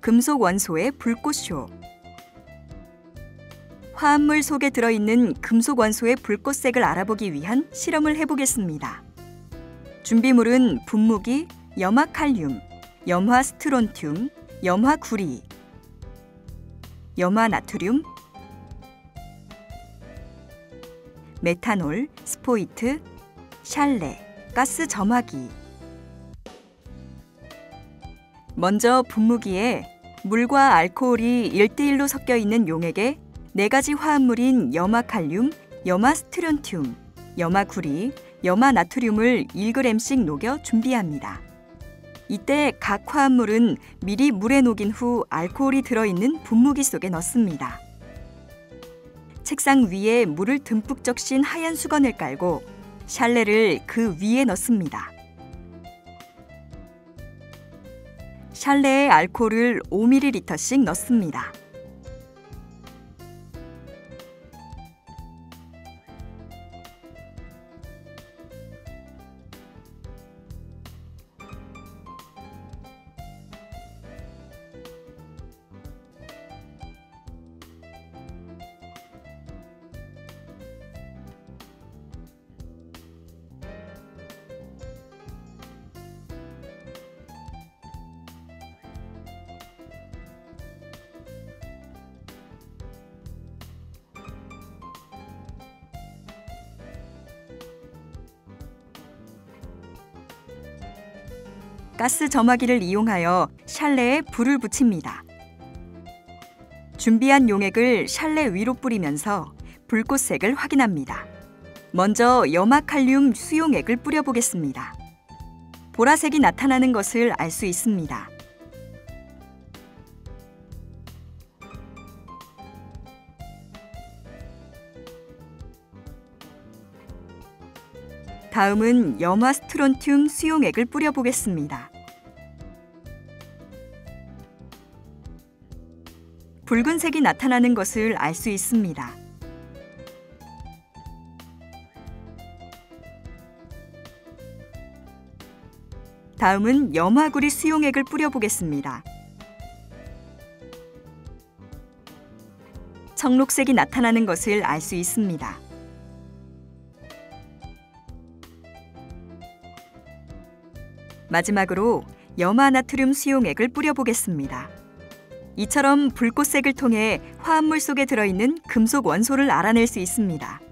금속 원소의 불꽃쇼. 화합물 속에 들어있는 금속 원소의 불꽃색을 알아보기 위한 실험을 해보겠습니다. 준비물은 분무기, 염화칼륨, 염화스트론튬, 염화구리, 염화나트륨, 메탄올, 스포이트, 샬레, 가스 점화기. 먼저 분무기에 물과 알코올이 1:1로 섞여 있는 용액에 4가지 화합물인 염화칼륨, 염화스트론튬, 염화구리, 염화나트륨을 1g씩 녹여 준비합니다. 이때 각 화합물은 미리 물에 녹인 후 알코올이 들어있는 분무기 속에 넣습니다. 책상 위에 물을 듬뿍 적신 하얀 수건을 깔고 샬레를 그 위에 넣습니다. 샬레에 알코올을 5ml씩 넣습니다. 가스 점화기를 이용하여 샬레에 불을 붙입니다. 준비한 용액을 샬레 위로 뿌리면서 불꽃색을 확인합니다. 먼저 염화칼륨 수용액을 뿌려보겠습니다. 보라색이 나타나는 것을 알 수 있습니다. 다음은 염화스트론튬 수용액을 뿌려보겠습니다. 붉은색이 나타나는 것을 알 수 있습니다. 다음은 염화구리 수용액을 뿌려보겠습니다. 청록색이 나타나는 것을 알 수 있습니다. 마지막으로 염화나트륨 수용액을 뿌려보겠습니다. 이처럼 불꽃색을 통해 화합물 속에 들어있는 금속 원소를 알아낼 수 있습니다.